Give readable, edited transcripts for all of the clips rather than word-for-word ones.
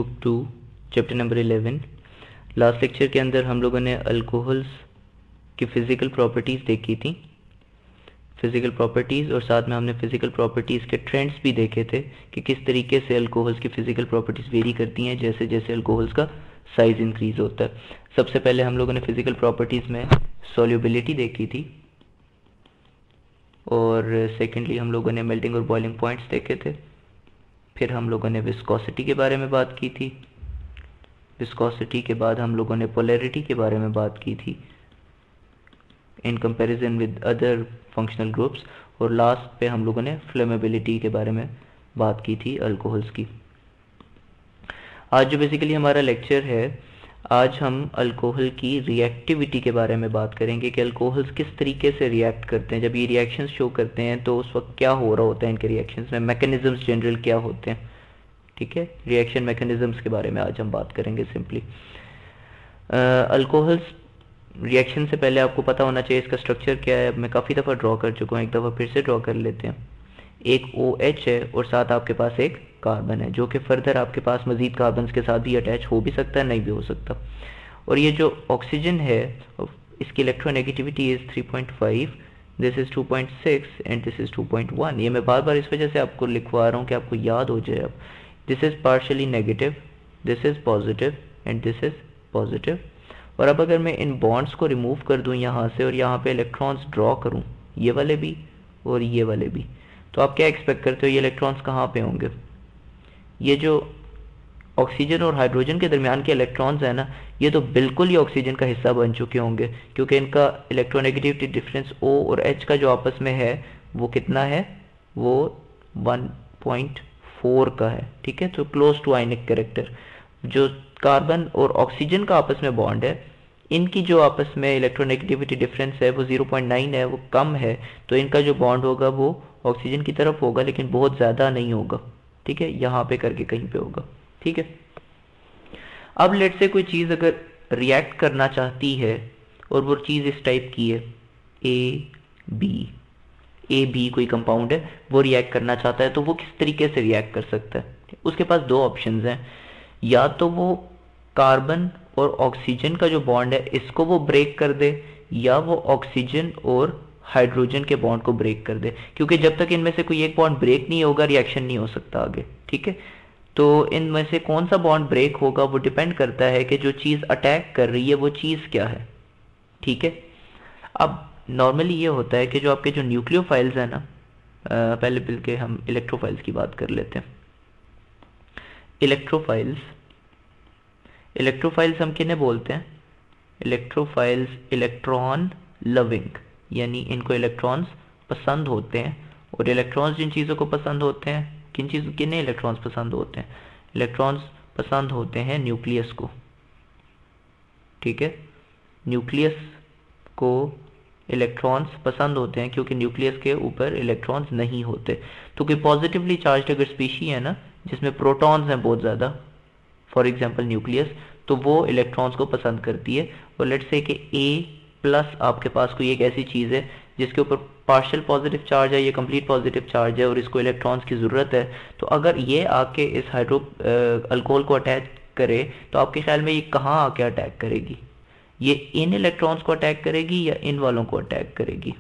Book 2 chapter number 11। Last lecture के अंदर हम लोगों ने अल्कोहल्स की फ़िज़िकल प्रॉपर्टीज़ देखी थी, फ़िज़िकल प्रॉपर्टीज़, और साथ में हमने फ़िज़िकल प्रॉपर्टीज़ के ट्रेंड्स भी देखे थे कि किस तरीके से अल्कोहल्स की फ़िज़िकल प्रॉपर्टीज़ वेरी करती हैं जैसे जैसे अल्कोहल्स का साइज़ इंक्रीज़ होता है। सबसे पहले हम लोगों ने फ़िज़िकल प्रॉपर्टीज़ में सॉल्युबिलिटी देखी थी, और सेकेंडली हम लोगों ने मेल्टिंग और बॉइलिंग पॉइंट्स देखे थे। फिर हम लोगों ने विस्कोसिटी के बारे में बात की थी। विस्कोसिटी के बाद हम लोगों ने पोलैरिटी के बारे में बात की थी in comparison with other functional groups, और लास्ट पे हम लोगों ने फ्लेमेबिलिटी के बारे में बात की थी अल्कोहल्स की। आज जो बेसिकली हमारा लेक्चर है, आज हम अल्कोहल की रिएक्टिविटी के बारे में बात करेंगे कि अल्कोहल्स किस तरीके से रिएक्ट करते हैं। जब ये रिएक्शंस शो करते हैं तो उस वक्त क्या हो रहा होता है इनके रिएक्शंस में, मैकेनिज्म्स जनरल क्या होते हैं। ठीक है, रिएक्शन मैकेनिज्म्स के बारे में आज हम बात करेंगे सिंपली। अल्कोहल्स रिएक्शन से पहले आपको पता होना चाहिए इसका स्ट्रक्चर क्या है। मैं काफ़ी दफ़ा ड्रॉ कर चुका हूँ, एक दफ़ा फिर से ड्रॉ कर लेते हैं। एक OH है और साथ आपके पास एक कार्बन है, जो कि फर्दर आपके पास मज़ीद कार्बन के साथ भी अटैच हो भी सकता है, नहीं भी हो सकता। और ये जो ऑक्सीजन है, इसकी electronegativity is 3.5, this is 2.6 and this is 2.1। ये मैं बार बार इस वजह से आपको लिखवा रहा हूँ कि आपको याद हो जाए। अब this is partially negative, this is positive and this is positive. और अब अगर मैं इन बॉन्ड्स को रिमूव कर दूँ यहाँ से और यहाँ पे इलेक्ट्रॉन्स ड्रॉ करूँ, ये वाले भी और ये वाले भी, तो आप क्या एक्सपेक्ट करते हो ये इलेक्ट्रॉन्स कहाँ पे होंगे? ये जो ऑक्सीजन और हाइड्रोजन के दरमियान के इलेक्ट्रॉन्स है ना, ये तो बिल्कुल ही ऑक्सीजन का हिस्सा बन चुके होंगे, क्योंकि इनका इलेक्ट्रोनेगेटिविटी डिफरेंस O और H का जो आपस में है वो कितना है, वो 1.4 का है। ठीक है, तो क्लोज टू आयनिक कैरेक्टर। जो कार्बन और ऑक्सीजन का आपस में बॉन्ड है, इनकी जो आपस में इलेक्ट्रोनेगेटिविटी डिफरेंस है वो 0.9 है, वो कम है, तो इनका जो बॉन्ड होगा वो ऑक्सीजन की तरफ होगा, लेकिन बहुत ज़्यादा नहीं होगा। ठीक है, यहाँ पे करके कहीं पे होगा। ठीक है, अब लेट से कोई चीज़ अगर रिएक्ट करना चाहती है और वो चीज़ इस टाइप की है, ए बी कोई कंपाउंड है, वो रिएक्ट करना चाहता है, तो वो किस तरीके से रिएक्ट कर सकता है? उसके पास दो ऑप्शंस हैं, या तो वो कार्बन और ऑक्सीजन का जो बॉन्ड है इसको वो ब्रेक कर दे, या वो ऑक्सीजन और हाइड्रोजन के बॉन्ड को ब्रेक कर दे, क्योंकि जब तक इनमें से कोई एक बॉन्ड ब्रेक नहीं होगा रिएक्शन नहीं हो सकता आगे। ठीक है, तो इनमें से कौन सा बॉन्ड ब्रेक होगा वो डिपेंड करता है कि जो चीज़ अटैक कर रही है वो चीज़ क्या है। ठीक है, अब नॉर्मली ये होता है कि जो आपके जो न्यूक्लियोफाइल्स हैं ना, पहले बल्कि हम इलेक्ट्रोफाइल्स की बात कर लेते हैं। इलेक्ट्रोफाइल्स हम किन्हें बोलते हैं? इलेक्ट्रोफाइल्स इलेक्ट्रॉन लविंग, यानी इनको इलेक्ट्रॉन्स पसंद होते हैं। और इलेक्ट्रॉन्स जिन चीज़ों को पसंद होते हैं, किन्हें इलेक्ट्रॉन्स पसंद होते हैं? इलेक्ट्रॉन्स पसंद होते हैं न्यूक्लियस को। ठीक है, न्यूक्लियस को इलेक्ट्रॉन्स पसंद होते हैं क्योंकि न्यूक्लियस के ऊपर इलेक्ट्रॉन्स नहीं होते। तो कोई पॉजिटिवली चार्ज अगर स्पीशी है ना जिसमें प्रोटॉन्स हैं बहुत ज़्यादा, फॉर एग्जांपल न्यूक्लियस, तो वो इलेक्ट्रॉन्स को पसंद करती है। और लेट्स से कि A+ आपके पास कोई एक ऐसी चीज़ है जिसके ऊपर पार्शियल पॉजिटिव चार्ज है, ये कंप्लीट पॉजिटिव चार्ज है और इसको इलेक्ट्रॉन्स की ज़रूरत है, तो अगर ये आके इस अल्कोहल को अटैक करे तो आपके ख्याल में ये कहाँ आके अटैक करेगी? ये इन इलेक्ट्रॉन्स को अटैक करेगी या इन वालों को अटैक करेगी?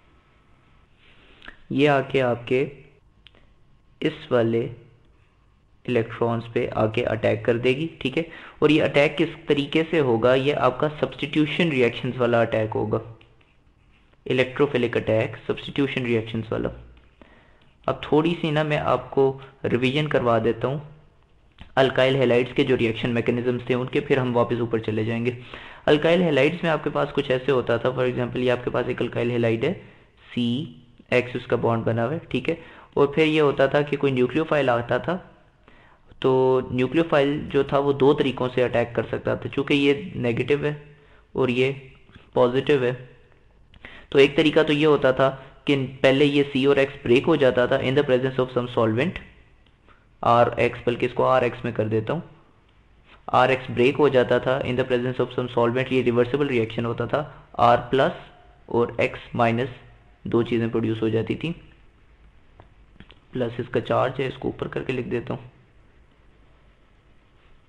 ये आके आपके इस वाले इलेक्ट्रॉन्स पे आके अटैक कर देगी। ठीक है, और ये अटैक किस तरीके से होगा? ये आपका सब्स्टिट्यूशन रिएक्शंस वाला अटैक होगा, इलेक्ट्रोफिलिक अटैक, सब्स्टिट्यूशन रिएक्शंस वाला। अब थोड़ी सी ना मैं आपको रिवीजन करवा देता हूँ अल्काइल हैलाइड्स के जो रिएक्शन मैकेनिज्म्स थे उनके, फिर हम वापस ऊपर चले जाएंगे। अल्काइल हैलाइड्स में आपके पास कुछ ऐसे होता था, फॉर एग्जांपल ये आपके पास एक अल्काइल हैलाइड है, CX उसका बॉन्ड बना हुआ है। ठीक है, और फिर ये होता था कि कोई न्यूक्लियोफाइल आता था, तो न्यूक्लियोफाइल जो था वो दो तरीक़ों से अटैक कर सकता था। चूँकि ये नेगेटिव है और ये पॉजिटिव है, तो एक तरीका तो ये होता था कि पहले ये C और X ब्रेक हो जाता था in the presence of some solvent RX, बल्कि इसको RX में कर देता हूँ, RX ब्रेक हो जाता था in the presence of some solvent. ये रिवर्सिबल रिएक्शन होता था, R+ और X- दो चीज़ें प्रोड्यूस हो जाती थी, प्लस इसका चार्ज है, इसको ऊपर करके लिख देता हूँ।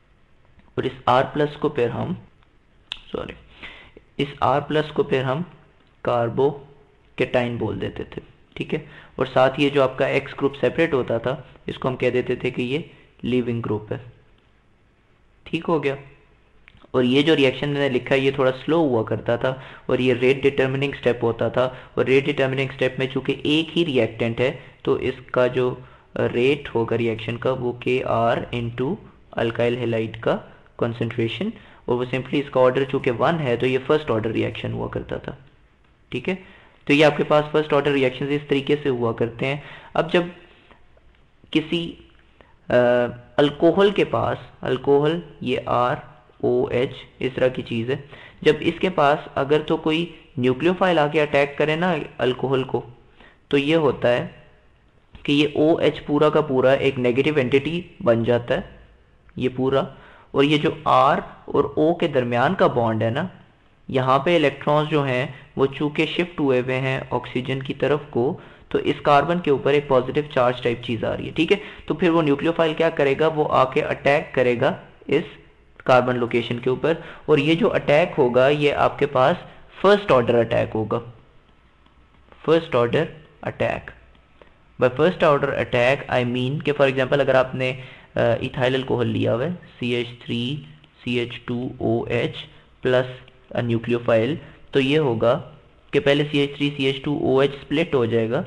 और इस R प्लस को फिर हम इस R प्लस को फिर हम कार्बोकेटाइन बोल देते थे, ठीक है। और साथ ये जो आपका X ग्रुप सेपरेट होता था इसको हम कह देते थे कि ये लीविंग ग्रुप है, ठीक हो गया। और ये जो रिएक्शन मैंने लिखा है ये थोड़ा स्लो हुआ करता था और ये रेट डिटर्मिनिंग स्टेप होता था। और रेट डिटर्मिनिंग स्टेप में चूंकि एक ही रिएक्टेंट है तो इसका जो रेट होगा रिएक्शन का वो Kr इंटू अल्काइल हेलाइड का कॉन्सेंट्रेशन, और वो सिंपली इसका ऑर्डर चूंकि 1 है तो ये फर्स्ट ऑर्डर रिएक्शन हुआ करता था, ठीक है। तो ये आपके पास फर्स्ट ऑर्डर रिएक्शन इस तरीके से हुआ करते हैं। अब जब किसी अल्कोहल के पास, अल्कोहल ये ROH इस तरह की चीज़ है, जब इसके पास अगर तो कोई न्यूक्लियोफाइल आके अटैक करे ना अल्कोहल को, तो ये होता है कि ये OH पूरा का पूरा एक नेगेटिव एंटिटी बन जाता है ये पूरा। और ये जो R और O के दरमियान का बॉन्ड है ना, यहाँ पे इलेक्ट्रॉन्स जो हैं वो चूंकि शिफ्ट हुए हुए हैं ऑक्सीजन की तरफ को, तो इस कार्बन के ऊपर एक पॉजिटिव चार्ज टाइप चीज़ आ रही है, ठीक है। तो फिर वो न्यूक्लियोफाइल क्या करेगा, वो आके अटैक करेगा इस कार्बन लोकेशन के ऊपर, और ये जो अटैक होगा ये आपके पास फर्स्ट ऑर्डर अटैक होगा। First order attack, by first order attack I mean कि फॉर एग्जांपल अगर आपने इथाइल अल्कोहल लिया हुआ है CH3CH2OH प्लस न्यूक्लियोफाइल, तो ये होगा कि पहले CH3CH2OH स्प्लिट हो जाएगा,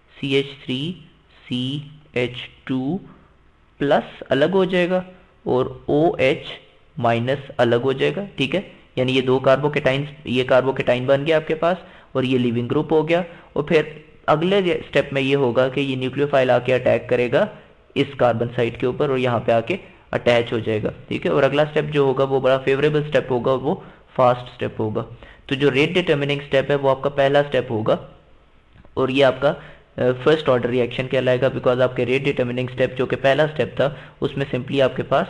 CH3CH2 प्लस अलग हो जाएगा और OH माइनस अलग हो जाएगा, ठीक है। यानी ये दो कार्बोकेटाइन, ये कार्बोकेटाइन बन गया आपके पास और ये लीविंग ग्रुप हो गया। और फिर अगले स्टेप में ये होगा कि ये न्यूक्लियोफाइल आके अटैक करेगा इस कार्बन साइड के ऊपर और यहाँ पे आके अटैच हो जाएगा, ठीक है। और अगला स्टेप जो होगा वो बड़ा फेवरेबल स्टेप होगा और वो फास्ट स्टेप होगा। तो जो रेट डिटर्मिनिंग स्टेप है वो आपका पहला स्टेप होगा और ये आपका फर्स्ट ऑर्डर रिएक्शन कहलाएगा, बिकॉज आपके रेट डिटर्मिनिंग स्टेप जो कि पहला स्टेप था उसमें सिंपली आपके पास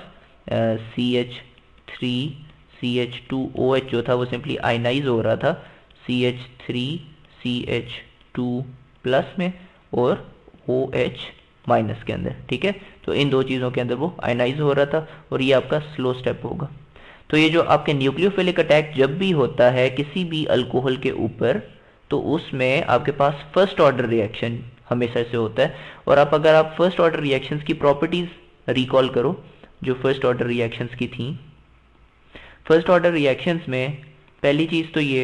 CH3CH2OH जो था वो सिंपली आयनाइज हो रहा था CH3CH2 प्लस में और OH माइनस के अंदर, ठीक है। तो इन दो चीज़ों के अंदर वो आयनाइज हो रहा था और ये आपका स्लो स्टेप होगा। तो ये जो आपके न्यूक्लियोफिलिक अटैक जब भी होता है किसी भी अल्कोहल के ऊपर, तो उसमें आपके पास फर्स्ट ऑर्डर रिएक्शन हमेशा से होता है। और अगर आप फर्स्ट ऑर्डर रिएक्शंस की प्रॉपर्टीज रिकॉल करो जो फर्स्ट ऑर्डर रिएक्शंस की थी, फर्स्ट ऑर्डर रिएक्शंस में पहली चीज़ तो ये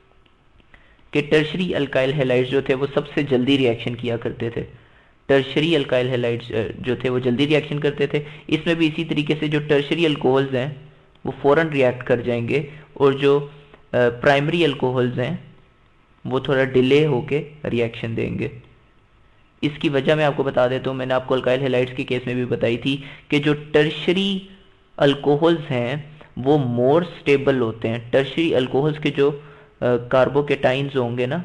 कि टर्शरी अल्काइल हैलाइड्स जो थे वो सबसे जल्दी रिएक्शन किया करते थे। टर्शरी अल्काइल हैलाइड्स जो थे वो जल्दी रिएक्शन करते थे। इसमें भी इसी तरीके से जो टर्शरी अल्कोहल्स हैं वो फ़ौरन रिएक्ट कर जाएंगे और जो प्राइमरी अल्कोहल्स हैं वो थोड़ा डिले होके रिएक्शन देंगे। इसकी वजह मैं आपको बता देता हूँ, मैंने आपको अल्काइल हैलाइड्स के केस में भी बताई थी कि जो टर्शरी अल्कोहल्स हैं वो मोर स्टेबल होते हैं। टर्शरी अल्कोहल्स के जो कार्बोकेटाइंस होंगे ना,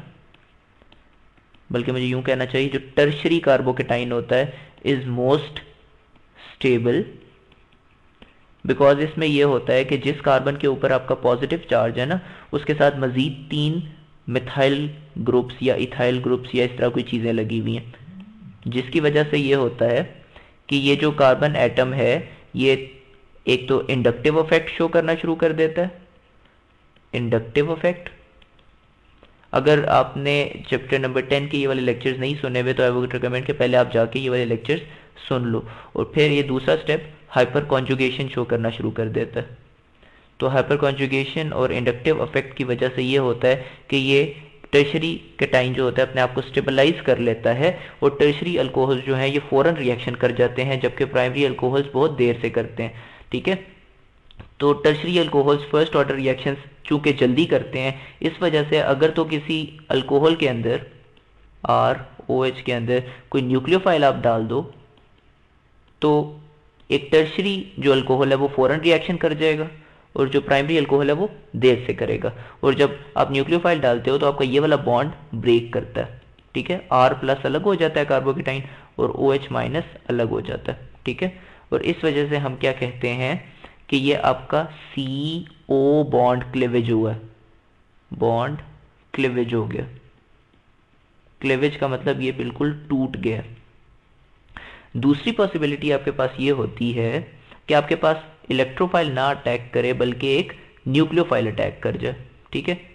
बल्कि मुझे यूं कहना चाहिए जो टर्शरी कार्बोकेटाइन होता है इज मोस्ट स्टेबल, बिकॉज इसमें यह होता है कि जिस कार्बन के ऊपर आपका पॉजिटिव चार्ज है ना उसके साथ मजीद 3 मिथाइल ग्रुप्स या इथाइल ग्रुप्स या इस तरह कोई चीज़ें लगी हुई हैं, जिसकी वजह से ये होता है कि ये जो कार्बन एटम है ये एक तो इंडक्टिव इफेक्ट शो करना शुरू कर देता है। इंडक्टिव इफेक्ट, अगर आपने चैप्टर नंबर 10 के ये वाले लेक्चर्स नहीं सुने हुए तो आई वुड रिकमेंड कि पहले आप जाके ये वाले लेक्चर्स सुन लो। और फिर ये दूसरा स्टेप हाइपर कॉन्जुगेशन शो करना शुरू कर देता है। तो हाइपर कॉन्जुगेशन और इंडक्टिव इफेक्ट की वजह से ये होता है कि ये टर्शरी कैटाइन जो होता है अपने आप को स्टेबलाइज कर लेता है और टर्शरी अल्कोहल्स जो हैं ये फ़ौरन रिएक्शन कर जाते हैं, जबकि प्राइमरी अल्कोहल्स बहुत देर से करते हैं, ठीक है। तो tertiary alcohols first order reactions चूंकि जल्दी करते हैं, इस वजह से अगर तो किसी अल्कोहल के अंदर ROH के अंदर कोई न्यूक्लियोफाइल आप डाल दो तो एक टर्शरी जो अल्कोहल है वो फ़ौरन रिएक्शन कर जाएगा और जो प्राइमरी अल्कोहल है वो देर से करेगा। और जब आप न्यूक्लियोफाइल डालते हो तो आपका ये वाला बॉन्ड ब्रेक करता है, ठीक है। R प्लस अलग हो जाता है कार्बोकेटाइन और OH माइनस अलग हो जाता है, ठीक है। और इस वजह से हम क्या कहते हैं कि ये आपका CO बॉन्ड क्लीवेज हुआ है, बॉन्ड क्लीवेज हो गया। क्लीवेज का मतलब ये बिल्कुल टूट गया। दूसरी पॉसिबिलिटी आपके पास ये होती है कि आपके पास इलेक्ट्रोफाइल ना अटैक करे बल्कि एक न्यूक्लियोफाइल अटैक कर जाए, ठीक है।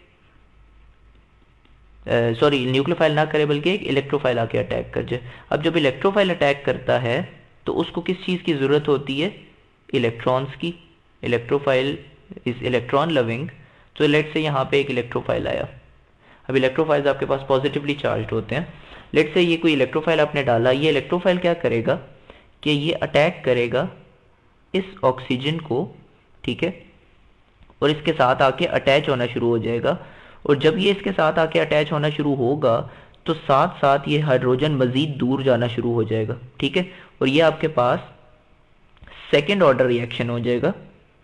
सॉरी, न्यूक्लियोफाइल ना करे बल्कि एक इलेक्ट्रोफाइल आके अटैक कर जाए। अब जब इलेक्ट्रोफाइल अटैक करता है तो उसको किस चीज़ की ज़रूरत होती है? इलेक्ट्रॉन्स की। इलेक्ट्रोफाइल इज इलेक्ट्रॉन लविंग, तो लेट से यहाँ पे एक इलेक्ट्रोफाइल आया। अब इलेक्ट्रोफाइल्स आपके पास पॉजिटिवली चार्ज होते हैं। लेट से ये कोई इलेक्ट्रोफाइल आपने डाला, ये इलेक्ट्रोफाइल क्या करेगा कि ये अटैक करेगा इस ऑक्सीजन को, ठीक है, और इसके साथ आके अटैच होना शुरू हो जाएगा। और जब ये इसके साथ आके अटैच होना शुरू होगा तो साथ साथ ये हाइड्रोजन मजीद दूर जाना शुरू हो जाएगा, ठीक है। और ये आपके पास सेकेंड ऑर्डर रिएक्शन हो जाएगा।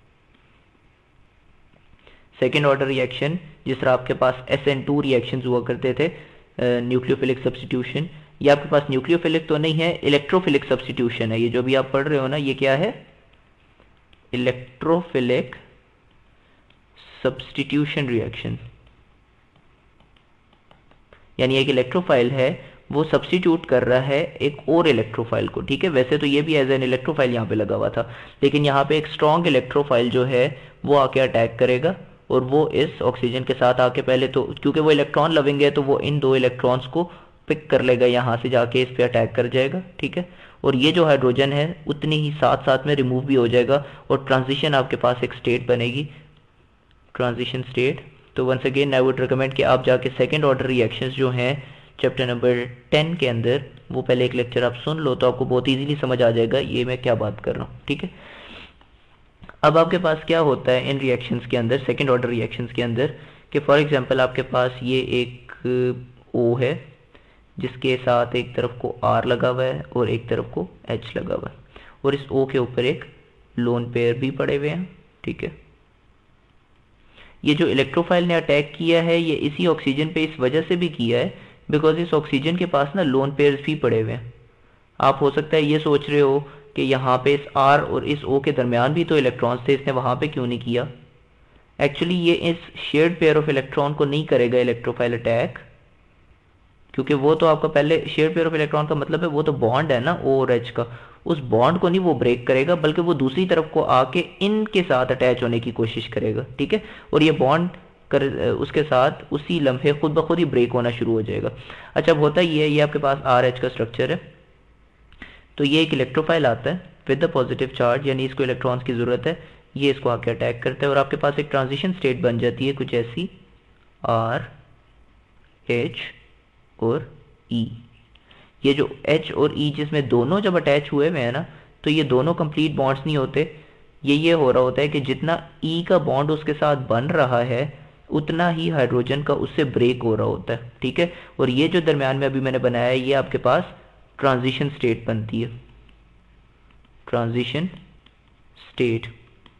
सेकेंड ऑर्डर रिएक्शन जिस तरह आपके पास SN2 रिएक्शंस हुआ करते थे, न्यूक्लियोफिलिक सब्स्टिट्यूशन, ये आपके पास न्यूक्लियोफिलिक तो नहीं है, इलेक्ट्रोफिलिक सब्स्टिट्यूशन है। ये जो भी आप पढ़ रहे हो ना, ये क्या है? इलेक्ट्रोफिलिक सब्स्टिट्यूशन रिएक्शन, यानी एक इलेक्ट्रोफाइल है वो सब्स्टिट्यूट कर रहा है एक और इलेक्ट्रोफाइल को, ठीक है। वैसे तो ये भी एज एन इलेक्ट्रोफाइल यहाँ पे लगा हुआ था, लेकिन यहाँ पे एक स्ट्रॉन्ग इलेक्ट्रोफाइल जो है वो आके अटैक करेगा और वो इस ऑक्सीजन के साथ आके, पहले तो क्योंकि वो इलेक्ट्रॉन लविंग है तो वो इन दो इलेक्ट्रॉन्स को पिक कर लेगा, यहाँ से जाके इस पे अटैक कर जाएगा, ठीक है। और ये जो हाइड्रोजन है उतनी ही साथ साथ में रिमूव भी हो जाएगा और ट्रांजिशन आपके पास एक स्टेट बनेगी, ट्रांजिशन स्टेट। तो once again I would recommend कि आप जाके सेकेंड ऑर्डर रिएक्शंस जो हैं चैप्टर नंबर 10 के अंदर, वो पहले एक लेक्चर आप सुन लो तो आपको बहुत इजीली समझ आ जाएगा ये मैं क्या बात कर रहा हूँ, ठीक है। अब आपके पास क्या होता है इन रिएक्शंस के अंदर, सेकेंड ऑर्डर रिएक्शंस के अंदर, कि फॉर एग्जांपल आपके पास ये एक O है जिसके साथ एक तरफ को R लगा हुआ है और एक तरफ को H लगा हुआ है, और इस O के ऊपर एक लोन पेयर भी पड़े हुए हैं, ठीक है। ये जो इलेक्ट्रोफाइल ने अटैक किया है ये इसी ऑक्सीजन पे इस वजह से भी किया है बिकॉज इस ऑक्सीजन के पास ना लोन पेयर्स भी पड़े हुए हैं। आप हो सकता है ये सोच रहे हो कि यहाँ पे इस R और इस O के दरमियान भी तो इलेक्ट्रॉन्स थे, इसने वहाँ पे क्यों नहीं किया? एक्चुअली ये इस शेयर्ड पेयर ऑफ इलेक्ट्रॉन को नहीं करेगा इलेक्ट्रोफाइल अटैक, क्योंकि वो तो आपका पहले शेयर्ड पेयर ऑफ इलेक्ट्रॉन का मतलब है वो तो बॉन्ड है ना O और H का, उस बॉन्ड को नहीं वो ब्रेक करेगा बल्कि वो दूसरी तरफ को आके इनके साथ अटैच होने की कोशिश करेगा, ठीक है। और ये बॉन्ड उसके साथ उसी लम्हे खुद ब खुद ही ब्रेक होना शुरू हो जाएगा। अच्छा, अब होता ये है, ये आपके पास RH का स्ट्रक्चर है, तो ये एक इलेक्ट्रोफाइल आता है विद द पॉजिटिव चार्ज, यानी इसको इलेक्ट्रॉन्स की ज़रूरत है, ये इसको आके अटैक करता है और आपके पास एक ट्रांजिशन स्टेट बन जाती है कुछ ऐसी R H और E। ये जो H और E जिसमें दोनों जब अटैच हुए हुए हैं ना, तो ये दोनों कंप्लीट बॉन्ड्स नहीं होते, ये हो रहा होता है कि जितना E का बॉन्ड उसके साथ बन रहा है उतना ही हाइड्रोजन का उससे ब्रेक हो रहा होता है, ठीक है। और ये जो दरमियान में अभी मैंने बनाया है ये आपके पास ट्रांजिशन स्टेट बनती है, ट्रांजिशन स्टेट।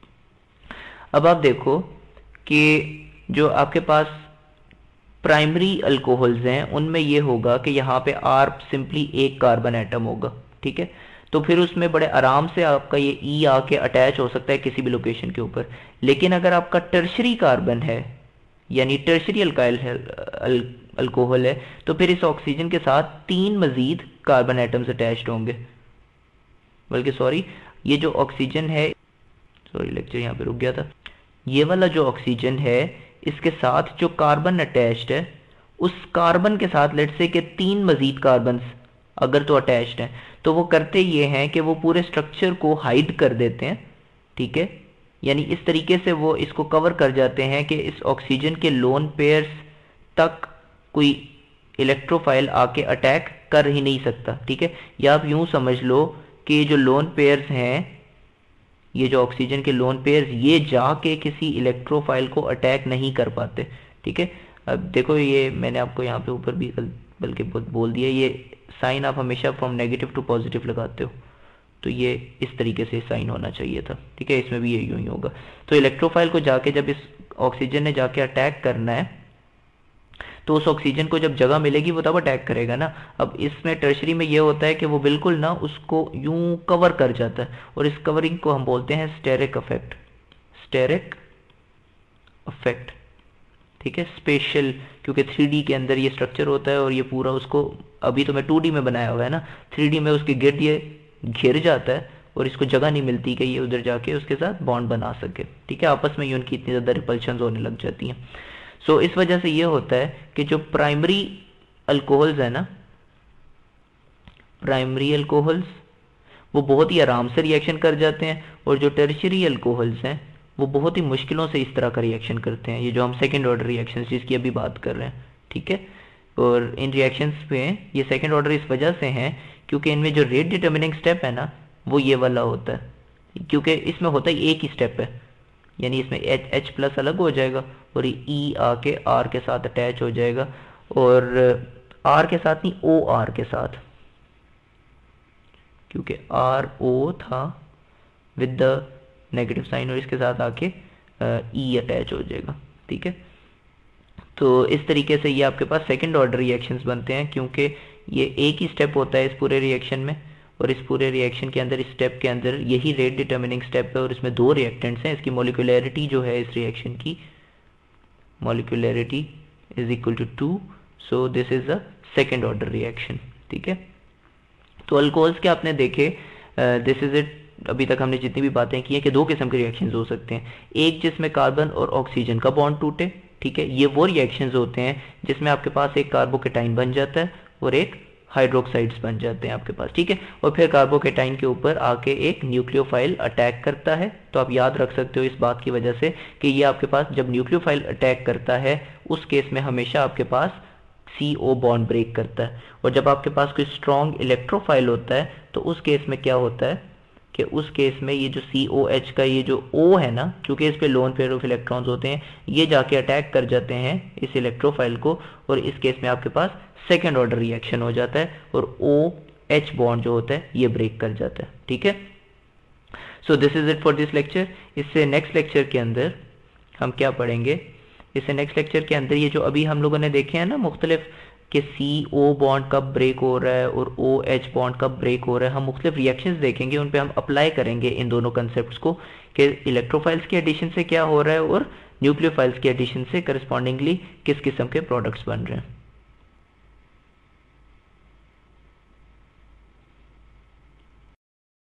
अब आप देखो कि जो आपके पास प्राइमरी अल्कोहल्स हैं उनमें ये होगा कि यहाँ पे R सिंपली एक कार्बन एटम होगा, ठीक है। तो फिर उसमें बड़े आराम से आपका ये E आके अटैच हो सकता है किसी भी लोकेशन के ऊपर। लेकिन अगर आपका टर्शरी कार्बन है यानी टर्शरी अल्काइल अल्कोहल है तो फिर इस ऑक्सीजन के साथ 3 मजीद कार्बन एटम्स अटैच्ड होंगे। बल्कि सॉरी, ये जो ऑक्सीजन है, सॉरी लेक्चर यहाँ पे रुक गया था, ये वाला जो ऑक्सीजन है इसके साथ जो कार्बन अटैच्ड है उस कार्बन के साथ लेट्स से कि 3 मजीद कार्बन अगर तो अटैच्ड हैं तो वो करते ये हैं कि वो पूरे स्ट्रक्चर को हाइड कर देते हैं, ठीक है। यानी इस तरीके से वो इसको कवर कर जाते हैं कि इस ऑक्सीजन के लोन पेयर्स तक कोई इलेक्ट्रोफाइल आके अटैक कर ही नहीं सकता, ठीक है। या आप यूं समझ लो कि जो लोन पेयर्स हैं, ये जो ऑक्सीजन के लोन पेयर्स, ये जाके किसी इलेक्ट्रोफाइल को अटैक नहीं कर पाते, ठीक है। अब देखो ये मैंने आपको यहाँ पे ऊपर भी बल्कि बोल दिया, ये साइन आप हमेशा फ्रॉम नेगेटिव टू पॉजिटिव लगाते हो, तो ये इस तरीके से साइन होना चाहिए था, ठीक है। इसमें भी ये यूं ही होगा। तो इलेक्ट्रोफाइल को जाके जब इस ऑक्सीजन ने जाके अटैक करना है तो उस ऑक्सीजन को जब जगह मिलेगी वो तब अटैक करेगा ना। अब इसमें टर्शरी में ये होता है कि वो बिल्कुल ना उसको यूं कवर कर जाता है और इस कवरिंग को हम बोलते हैं स्टेरिक इफेक्ट, स्टेरिक इफेक्ट, ठीक है। स्पेशल, क्योंकि 3D के अंदर ये स्ट्रक्चर होता है और ये पूरा उसको, अभी तो मैं 2D में बनाया हुआ है ना, 3D में उसके गिर्द ये घिर जाता है और इसको जगह नहीं मिलती कि ये उधर जाके उसके साथ बॉन्ड बना सके, ठीक है। आपस में ही उनकी इतनी ज़्यादा रिपल्शन होने लग जाती हैं। सो इस वजह से ये होता है कि जो प्राइमरी अल्कोहल्स है ना, प्राइमरी अल्कोहल्स वो बहुत ही आराम से रिएक्शन कर जाते हैं, और जो टर्शियरी अल्कोहल्स हैं वो बहुत ही मुश्किलों से इस तरह का रिएक्शन करते हैं, ये जो हम सेकेंड ऑर्डर रिएक्शन जिसकी अभी बात कर रहे हैं, ठीक है। और इन रिएक्शंस में ये सेकेंड ऑर्डर इस वजह से हैं क्योंकि इनमें जो रेट डिटर्मिनिंग स्टेप है ना वो ये वाला होता है, क्योंकि इसमें होता है एक ही स्टेप है, यानी इसमें H प्लस अलग हो जाएगा और ये E आके R के साथ अटैच हो जाएगा, और R के साथ नहीं OR के साथ, क्योंकि RO था विद द नेगेटिव साइन और इसके साथ आके E अटैच हो जाएगा, ठीक है। तो इस तरीके से ये आपके पास सेकंड ऑर्डर रिएक्शंस बनते हैं, क्योंकि ये एक ही स्टेप होता है इस पूरे रिएक्शन में, और इस पूरे रिएक्शन के अंदर इस स्टेप के अंदर यही रेट डिटर्मिनिंग स्टेप है, और इसमें दो रिएक्टेंट्स हैं। इसकी मॉलिक्यूलैरिटी जो है इस रिएक्शन की molecularity is equal to 2, so this is a second order reaction, ठीक है। तो अल्कोहल्स के आपने देखे, दिस इज इट। अभी तक हमने जितनी भी बातें की हैं कि दो किस्म के रिएक्शंस हो सकते हैं, एक जिसमें कार्बन और ऑक्सीजन का बॉन्ड टूटे, ठीक है, ये वो रिएक्शंस होते हैं जिसमें आपके पास एक कार्बोकेटाइन बन जाता है और एक हाइड्रोक्साइड्स बन जाते हैं आपके पास, ठीक है। और फिर कार्बोकेटाइन के ऊपर आके एक न्यूक्लियोफाइल अटैक करता है। तो आप याद रख सकते हो इस बात की वजह से कि ये आपके पास जब न्यूक्लियोफाइल अटैक करता है उस केस में हमेशा आपके पास CO बॉन्ड ब्रेक करता है, और जब आपके पास कोई स्ट्रॉन्ग इलेक्ट्रोफाइल होता है तो उस केस में क्या होता है कि उस केस में ये जो COH का ये जो O है ना, क्योंकि इस पे लोन पेयर ऑफ इलेक्ट्रॉन्स होते हैं, ये जाके अटैक कर जाते हैं इस इलेक्ट्रोफाइल को, और इस केस में आपके पास सेकेंड ऑर्डर रिएक्शन हो जाता है और OH बॉन्ड जो होता है ये ब्रेक कर जाता है, ठीक है। So this is it for this lecture. इससे नेक्स्ट लेक्चर के अंदर हम क्या पढ़ेंगे, इससे नेक्स्ट लेक्चर के अंदर ये जो अभी हम लोगों ने देखे हैं ना मुख्तलिफ कि CO बॉन्ड कब ब्रेक हो रहा है और OH बॉन्ड कब ब्रेक हो रहा है, हम मुख्तलिफ रिएक्शंस देखेंगे, उन पे हम अप्लाई करेंगे इन दोनों कंसेप्ट को कि इलेक्ट्रोफाइल्स के एडिशन से क्या हो रहा है और न्यूक्लियोफाइल्स के एडिशन से करस्पॉन्डिंगली किस किस्म के प्रोडक्ट्स बन रहे हैं।